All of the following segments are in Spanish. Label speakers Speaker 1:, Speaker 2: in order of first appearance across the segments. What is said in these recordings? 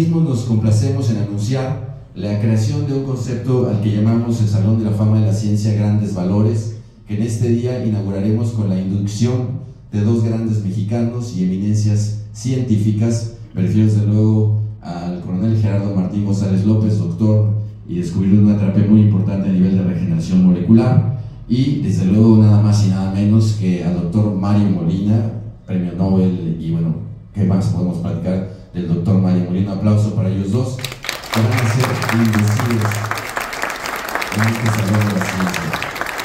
Speaker 1: Nos complacemos en anunciar la creación de un concepto al que llamamos el Salón de la Fama de la Ciencia Grandes Valores, que en este día inauguraremos con la inducción de dos grandes mexicanos y eminencias científicas. Me refiero desde luego al coronel Gerardo Martín González López, doctor y descubridor de una terapia muy importante a nivel de regeneración molecular, y desde luego nada más y nada menos que al doctor Mario Molina, premio Nobel. Y bueno, ¿qué más podemos platicar del doctor Mario Molina? Un aplauso para ellos dos, que van a ser bendecidos en este Salón de la Ciencia.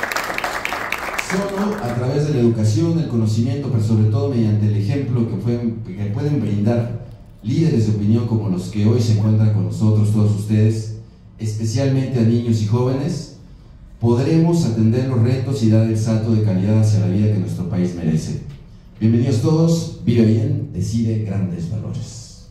Speaker 1: Solo a través de la educación, el conocimiento, pero sobre todo mediante el ejemplo que pueden brindar líderes de opinión como los que hoy se encuentran con nosotros, todos ustedes, especialmente a niños y jóvenes, podremos atender los retos y dar el salto de calidad hacia la vida que nuestro país merece. Bienvenidos todos, vive bien, decide grandes valores.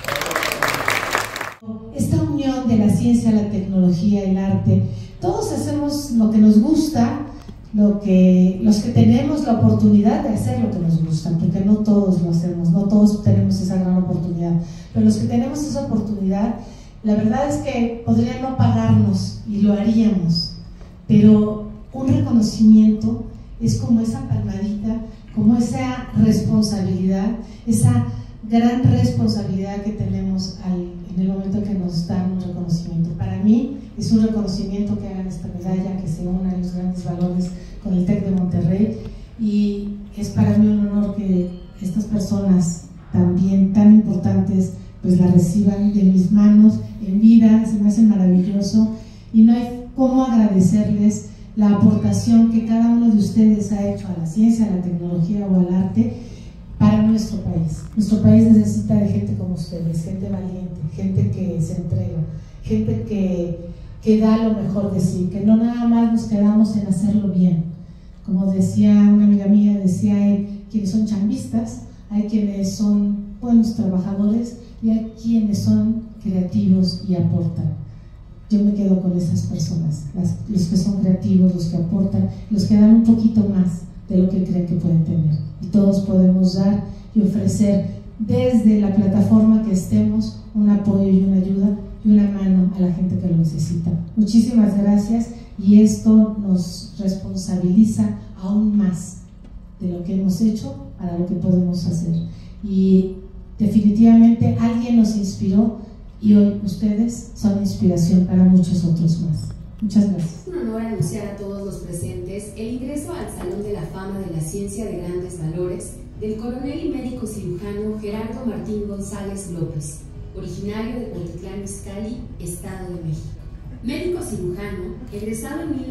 Speaker 2: Esta unión de la ciencia, la tecnología, el arte, todos hacemos lo que nos gusta, los que tenemos la oportunidad de hacer lo que nos gusta, porque no todos lo hacemos, no todos tenemos esa gran oportunidad, pero los que tenemos esa oportunidad, la verdad es que podrían no pagarnos y lo haríamos, pero un reconocimiento es como esa palmadita, como esa responsabilidad, esa gran responsabilidad que tenemos en el momento que nos dan un reconocimiento. Para mí es un reconocimiento que hagan esta medalla, que se unan los grandes valores con el TEC de Monterrey, y es para mí un honor que estas personas también tan importantes pues la reciban de mis manos en vida. Se me hace maravilloso y no hay cómo agradecerles la aportación que cada uno de ustedes ha hecho a la ciencia, a la tecnología o al arte para nuestro país. Nuestro país necesita de gente como ustedes, gente valiente, gente que se entrega, gente que da lo mejor de sí, que no nada más nos quedamos en hacerlo bien. Como decía una amiga mía, decía, hay quienes son chambistas, hay quienes son buenos trabajadores y hay quienes son creativos y aportan. Yo me quedo con esas personas, los que son creativos, los que aportan, los que dan un poquito más de lo que creen que pueden tener. Y todos podemos dar y ofrecer desde la plataforma que estemos un apoyo y una ayuda y una mano a la gente que lo necesita. Muchísimas gracias, y esto nos responsabiliza aún más de lo que hemos hecho para lo que podemos hacer. Y definitivamente alguien nos inspiró y hoy ustedes son inspiración para muchos otros más. Muchas gracias.
Speaker 3: Es un honor anunciar a todos los presentes el ingreso al Salón de la Fama de la Ciencia de Grandes Valores del coronel y médico cirujano Gerardo Martín González López, originario de Cuautitlán Izcalli, Estado de México. Médico cirujano, egresado en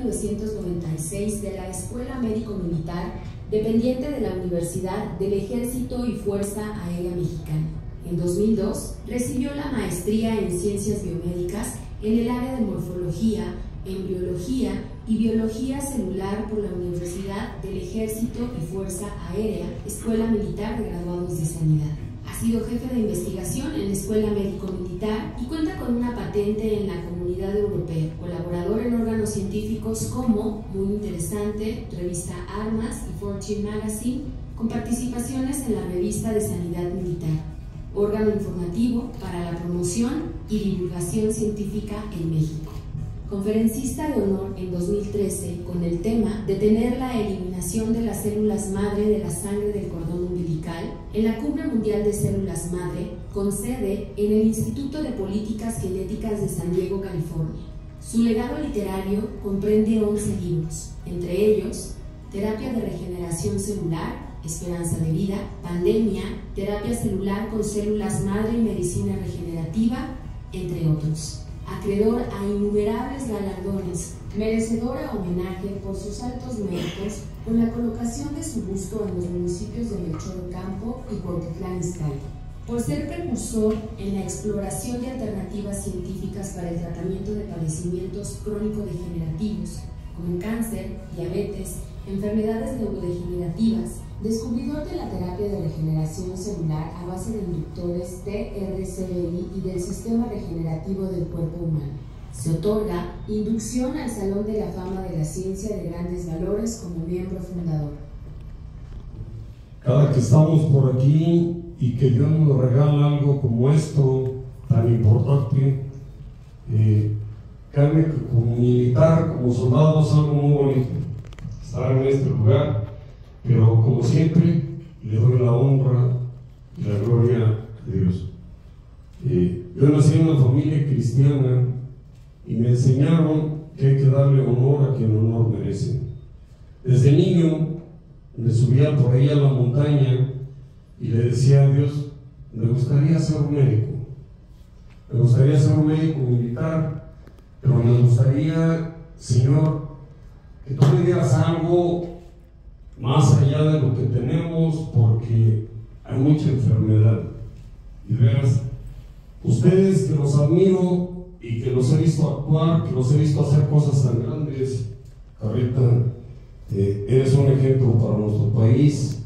Speaker 3: 1996 de la Escuela Médico Militar, dependiente de la Universidad del Ejército y Fuerza Aérea Mexicana. En 2002 recibió la maestría en Ciencias Biomédicas en el área de Morfología, Embriología y Biología Celular por la Universidad del Ejército y Fuerza Aérea, Escuela Militar de Graduados de Sanidad. Ha sido jefe de investigación en la Escuela Médico Militar y cuenta con una patente en la Comunidad Europea, colaborador en órganos científicos como Muy Interesante, Revista Armas y Fortune Magazine, con participaciones en la Revista de Sanidad Militar, órgano informativo para la promoción y divulgación científica en México. Conferencista de honor en 2013 con el tema Detener la eliminación de las células madre de la sangre del cordón umbilical en la Cumbre Mundial de Células Madre, con sede en el Instituto de Políticas Genéticas de San Diego, California. Su legado literario comprende 11 libros, entre ellos Terapia de Regeneración Celular, Esperanza de Vida, Pandemia, Terapia Celular con Células Madre y Medicina Regenerativa, entre otros. Acreedor a innumerables galardones, merecedora homenaje por sus altos méritos con la colocación de su busto en los municipios de Melchor Ocampo y Cuautitlán Izcalli, por ser precursor en la exploración de alternativas científicas para el tratamiento de padecimientos crónico-degenerativos, como cáncer, diabetes, enfermedades neurodegenerativas, descubridor de la terapia de regeneración celular a base de inductores TRCBI y del sistema regenerativo del cuerpo humano. Se otorga inducción al Salón de la Fama de la Ciencia de Grandes Valores como miembro fundador.
Speaker 4: Cada que estamos por aquí y que Dios nos regala algo como esto, tan importante. Créanme que como militar, como soldado, es algo muy bonito estar en este lugar, pero como siempre, le doy la honra y la gloria de Dios. Yo nací en una familia cristiana y me enseñaron que hay que darle honor a quien honor merece. Desde niño me subía por ahí a la montaña y le decía a Dios, me gustaría ser un médico, me gustaría ser un médico militar, pero me gustaría, Señor, que tú me dieras algo más allá de lo que tenemos, porque hay mucha enfermedad. Y veas, ustedes que los admiro y que los he visto actuar, que los he visto hacer cosas tan grandes, Carrita, eres un ejemplo para nuestro país.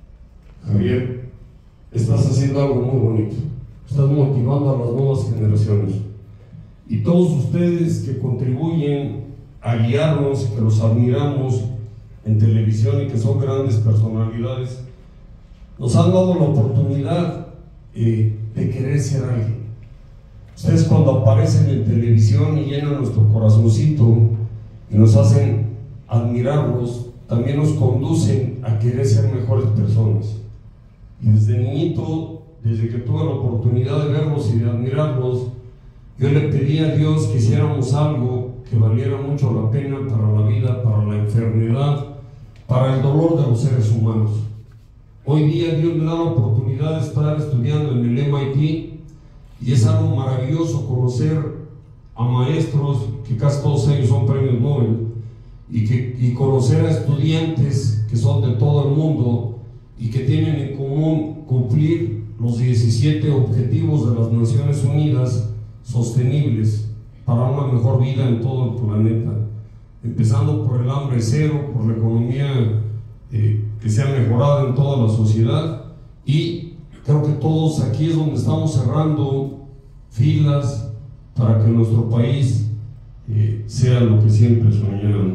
Speaker 4: Javier, estás haciendo algo muy bonito, estás motivando a las nuevas generaciones, y todos ustedes que contribuyen a guiarnos, que los admiramos en televisión y que son grandes personalidades, nos han dado la oportunidad de querer ser alguien. Ustedes cuando aparecen en televisión y llenan nuestro corazoncito y nos hacen admirarlos, también nos conducen a querer ser mejores personas. Y desde niñito, desde que tuve la oportunidad de verlos y de admirarlos, yo le pedí a Dios que hiciéramos algo que valiera mucho la pena para la vida, para la enfermedad, para el dolor de los seres humanos. Hoy día Dios me da la oportunidad de estar estudiando en el MIT y es algo maravilloso conocer a maestros, que casi todos ellos son premios Nobel, y conocer a estudiantes que son de todo el mundo y que tienen en común cumplir los 17 objetivos de las Naciones Unidas sostenibles para una mejor vida en todo el planeta, empezando por el hambre cero, por la economía que sea mejorada en toda la sociedad. Y creo que todos aquí es donde estamos cerrando filas para que nuestro país sea lo que siempre soñamos.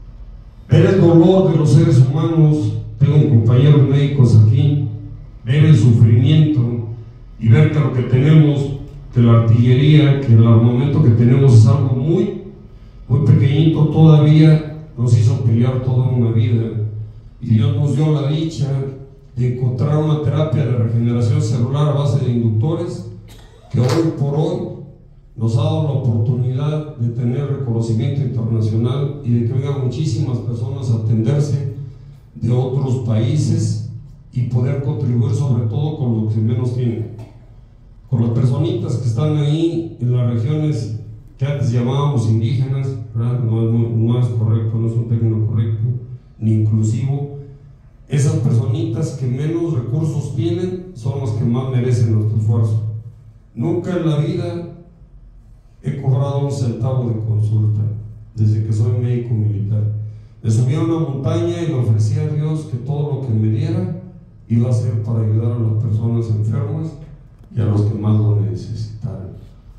Speaker 4: Ver el dolor de los seres humanos, tengo compañeros médicos aquí, ver el sufrimiento y ver que lo que tenemos, que la artillería, que el armamento que tenemos es algo muy pequeñito todavía, nos hizo pelear toda una vida. Y Dios nos dio la dicha de encontrar una terapia de regeneración celular a base de inductores, que hoy por hoy nos ha dado la oportunidad de tener reconocimiento internacional y de que vengan muchísimas personas a atenderse de otros países y poder contribuir sobre todo con lo que menos tienen, con las personitas que están ahí en las regiones que antes llamábamos indígenas, ¿verdad? No es correcto, no es un término correcto ni inclusivo. Esas personitas que menos recursos tienen son las que más merecen nuestro esfuerzo. Nunca en la vida he cobrado un centavo de consulta desde que soy médico militar. Me subí a una montaña y le ofrecí a Dios que todo lo que me diera iba a ser para ayudar a las personas enfermas y a los que más lo necesitaran.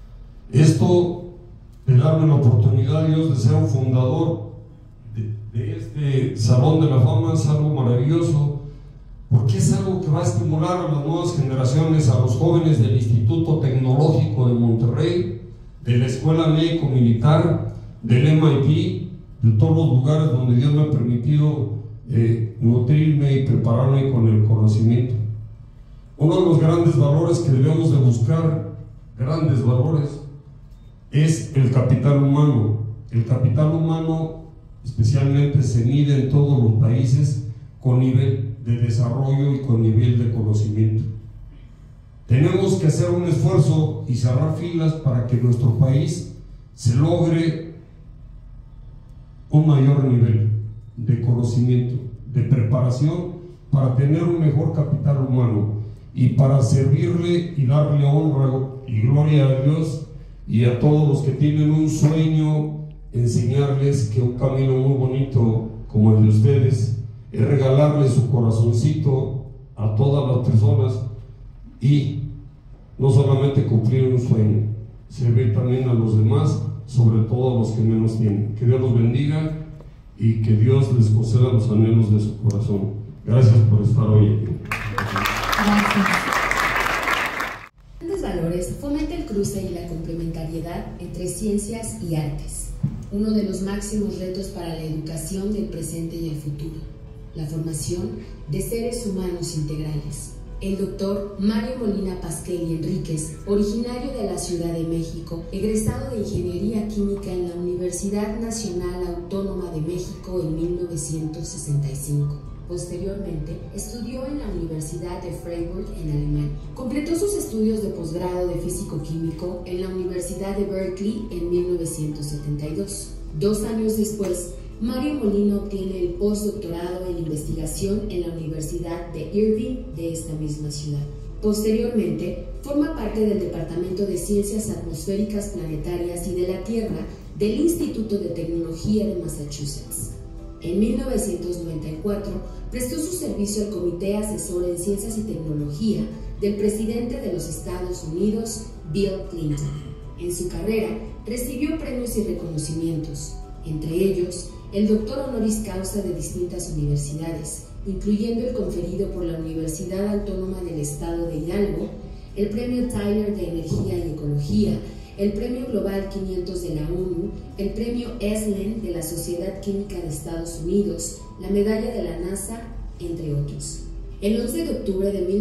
Speaker 4: Esto de darme la oportunidad, Dios, de ser un fundador de este Salón de la Fama es algo maravilloso, porque es algo que va a estimular a las nuevas generaciones, a los jóvenes del Instituto Tecnológico de Monterrey, de la Escuela Médico Militar, del MIT, de todos los lugares donde Dios me ha permitido nutrirme y prepararme con el conocimiento. Uno de los grandes valores que debemos de buscar, grandes valores, es el capital humano. El capital humano especialmente se mide en todos los países con nivel de desarrollo y con nivel de conocimiento. Tenemos que hacer un esfuerzo y cerrar filas para que en nuestro país se logre un mayor nivel de conocimiento, de preparación, para tener un mejor capital humano y para servirle y darle honra y gloria a Dios y a todos los que tienen un sueño, enseñarles que un camino muy bonito como el de ustedes es regalarle su corazoncito a todas las personas y no solamente cumplir un sueño, servir también a los demás, sobre todo a los que menos tienen. Que Dios los bendiga y que Dios les conceda los anhelos de su corazón. Gracias por estar hoy aquí.
Speaker 3: Grandes Valores fomenta el cruce cruce y la complementariedad entre ciencias y artes, uno de los máximos retos para la educación del presente y el futuro, la formación de seres humanos integrales. El doctor Mario Molina Pasquel y Enríquez, originario de la Ciudad de México, egresado de Ingeniería Química en la Universidad Nacional Autónoma de México en 1965. Posteriormente, estudió en la Universidad de Freiburg en Alemania. Completó sus estudios de posgrado de físico-químico en la Universidad de Berkeley en 1972. 2 años después, Mario Molina obtiene el postdoctorado en investigación en la Universidad de Irving de esta misma ciudad. Posteriormente, forma parte del Departamento de Ciencias Atmosféricas Planetarias y de la Tierra del Instituto de Tecnología de Massachusetts. En 1994, prestó su servicio al Comité Asesor en Ciencias y Tecnología del presidente de los Estados Unidos, Bill Clinton. En su carrera, recibió premios y reconocimientos, entre ellos, el doctor honoris causa de distintas universidades, incluyendo el conferido por la Universidad Autónoma del Estado de Hidalgo, el Premio Tyler de Energía y Ecología, el Premio Global 500 de la ONU, el Premio Esalen de la Sociedad Química de Estados Unidos, la Medalla de la NASA, entre otros. El 11 de octubre de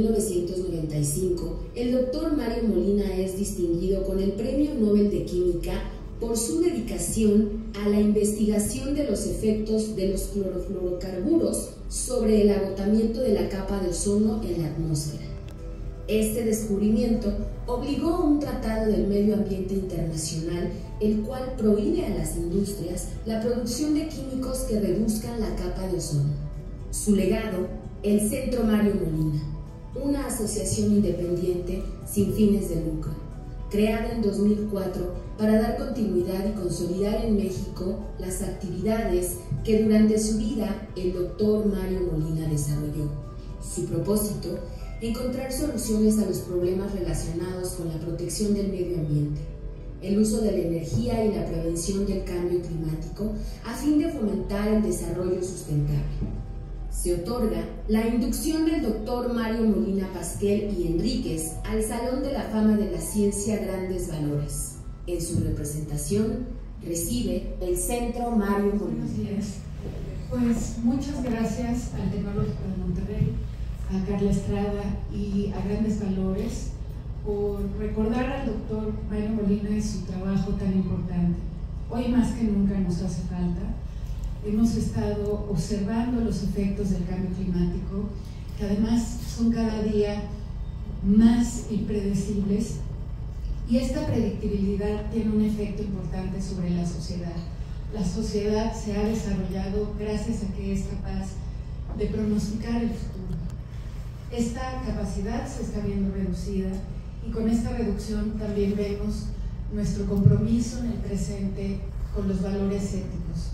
Speaker 3: 1995, el doctor Mario Molina es distinguido con el Premio Nobel de Química por su dedicación a la investigación de los efectos de los clorofluorocarburos sobre el agotamiento de la capa de ozono en la atmósfera. Este descubrimiento obligó a un tratado del medio ambiente internacional, el cual prohíbe a las industrias la producción de químicos que reduzcan la capa de ozono. Su legado, el Centro Mario Molina, una asociación independiente sin fines de lucro, creada en 2004 para dar continuidad y consolidar en México las actividades que durante su vida el doctor Mario Molina desarrolló. Su propósito, encontrar soluciones a los problemas relacionados con la protección del medio ambiente, el uso de la energía y la prevención del cambio climático a fin de fomentar el desarrollo sustentable. Se otorga la inducción del doctor Mario Molina Pasquel y Enríquez al Salón de la Fama de la Ciencia Grandes Valores. En su representación recibe el Centro Mario Molina.
Speaker 5: Buenos días. Pues muchas gracias al Tecnológico de Monterrey, a Carla Estrada y a Grandes Valores por recordar al doctor Mario Molina y su trabajo tan importante. Hoy más que nunca nos hace falta. Hemos estado observando los efectos del cambio climático, que además son cada día más impredecibles, y esta predictibilidad tiene un efecto importante sobre la sociedad. La sociedad se ha desarrollado gracias a que es capaz de pronosticar el futuro. Esta capacidad se está viendo reducida, y con esta reducción también vemos nuestro compromiso en el presente con los valores éticos.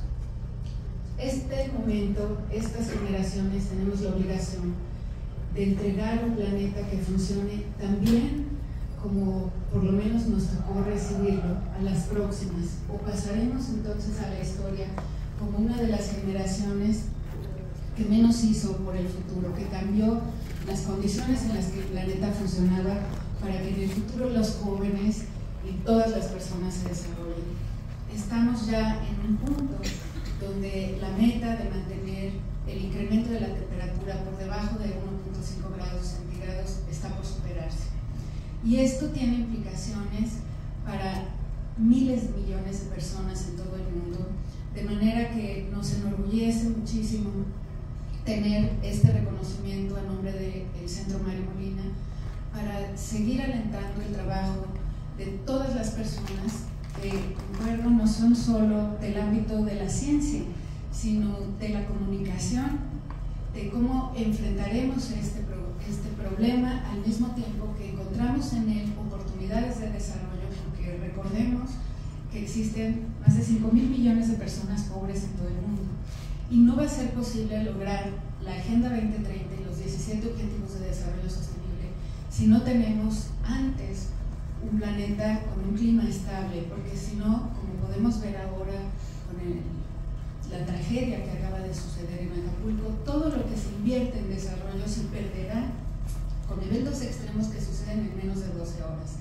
Speaker 5: Este momento, estas generaciones tenemos la obligación de entregar un planeta que funcione tan bien como por lo menos nos tocó recibirlo a las próximas, o pasaremos entonces a la historia como una de las generaciones que menos hizo por el futuro, que cambió las condiciones en las que el planeta funcionaba para que en el futuro los jóvenes y todas las personas se desarrollen. Estamos ya en un punto donde la meta de mantener el incremento de la temperatura por debajo de 1.5 grados centígrados está por superarse. Y esto tiene implicaciones para miles de millones de personas en todo el mundo, de manera que nos enorgullece muchísimo tener este reconocimiento a nombre del Centro Mario Molina para seguir alentando el trabajo de todas las personas que, concuerdo, no son solo del ámbito de la ciencia, sino de la comunicación, de cómo enfrentaremos este problema al mismo tiempo que encontramos en él oportunidades de desarrollo, porque recordemos que existen más de 5.000 millones de personas pobres en todo el mundo, y no va a ser posible lograr la Agenda 2030 y los 17 Objetivos de Desarrollo Sostenible si no tenemos antes un planeta con un clima estable, porque si no, como podemos ver ahora con la tragedia que acaba de suceder en Acapulco, todo lo que se invierte en desarrollo se perderá con eventos extremos que suceden en menos de 12 horas.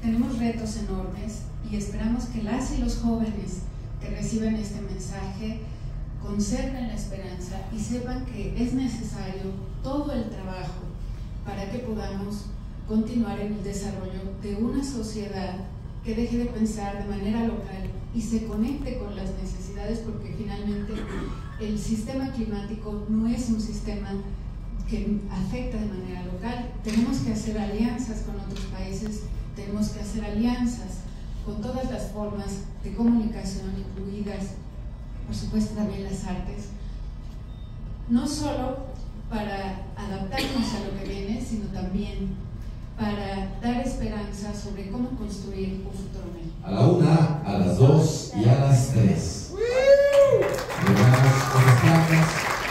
Speaker 5: tenemos retos enormes y esperamos que las y los jóvenes que reciban este mensaje conserven la esperanza y sepan que es necesario todo el trabajo para que podamos continuar en el desarrollo de una sociedad que deje de pensar de manera local y se conecte con las necesidades, porque finalmente el sistema climático no es un sistema que afecta de manera local. Tenemos que hacer alianzas con otros países, tenemos que hacer alianzas con todas las formas de comunicación, incluidas, por supuesto, también las artes, no solo para adaptarnos a lo que viene, sino también para dar esperanza sobre cómo construir un futuro mejor.
Speaker 1: A la 1, a las 2 y a las 3. Llegamos con las placas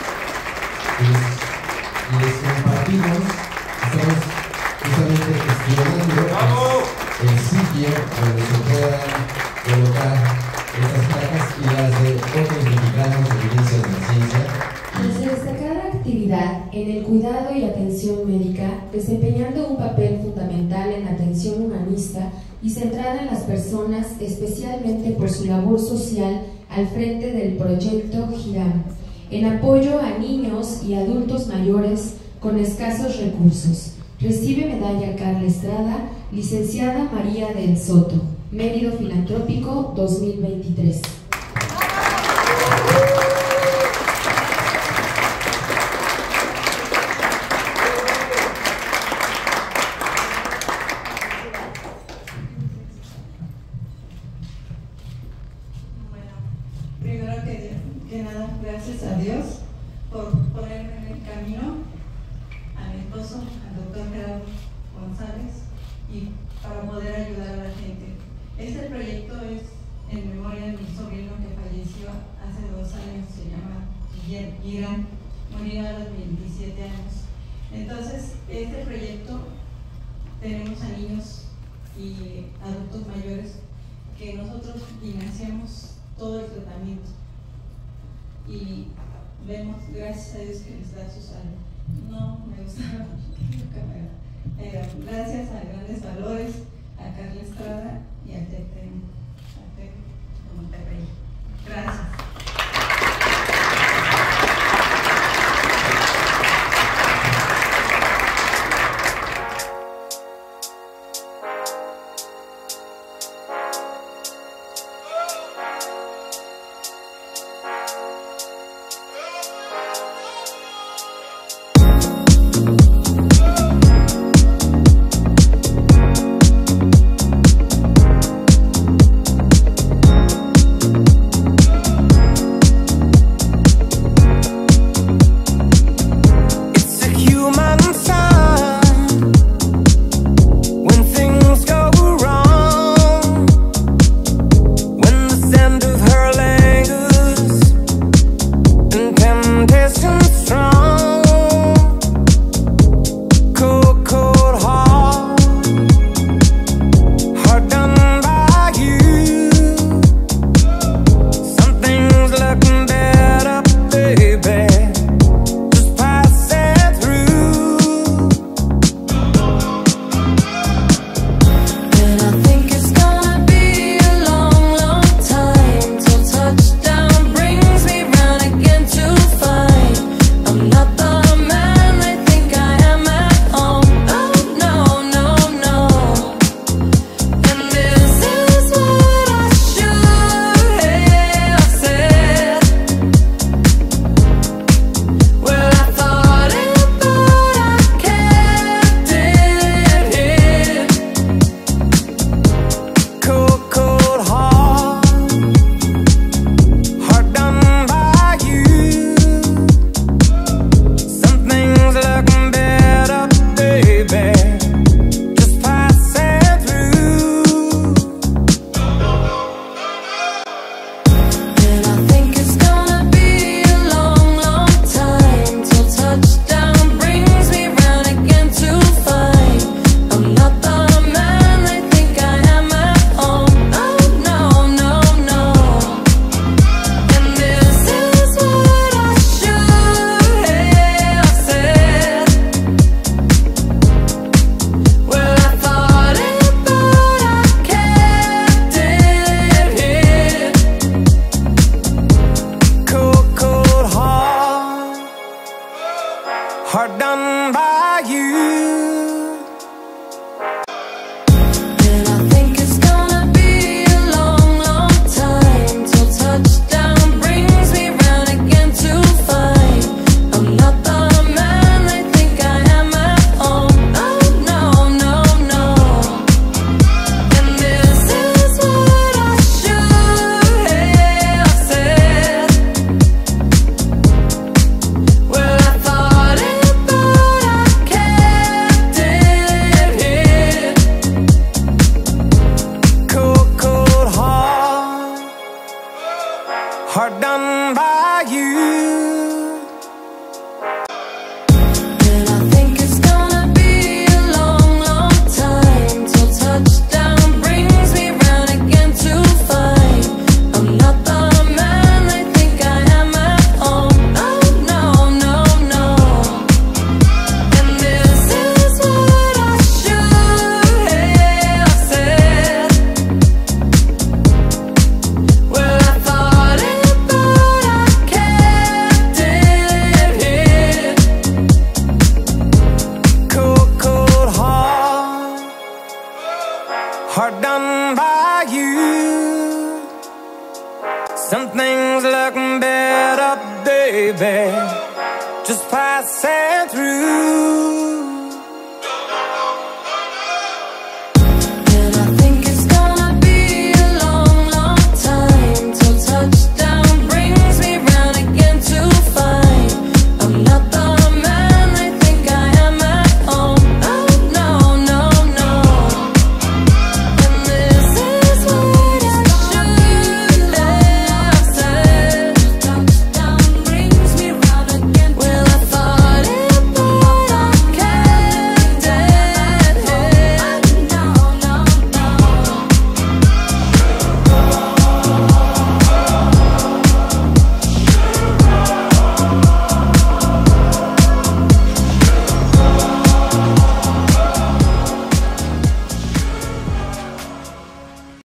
Speaker 1: y les compartimos. Estamos justamente gestionando el sitio donde se puedan colocar estas placas y las de otros mexicanos de evidencias de la ciencia.
Speaker 3: Desde destacada actividad en el cuidado y atención médica, desempeñando un papel fundamental en la atención humanista y centrada en las personas, especialmente por su labor social al frente del proyecto GIRAM, en apoyo a niños y adultos mayores con escasos recursos. Recibe medalla Carla Estrada, licenciada María del Soto, Mérito Filantrópico 2023.
Speaker 6: Primero que nada, gracias a Dios por ponerme en el camino, a mi esposo, al doctor Gerardo González, y para poder ayudar a la gente. Este proyecto es en memoria de mi sobrino que falleció hace 2 años, se llama Irán, murió a los 27 años. Entonces, este proyecto tenemos a niños y adultos mayores que nosotros financiamos todo el tratamiento y vemos, gracias a Dios, que les da su salud. No me gusta la cámara. Gracias a Grandes Valores, a Carla Estrada y a TEC de Monterrey. Gracias.
Speaker 7: baby, just passing through.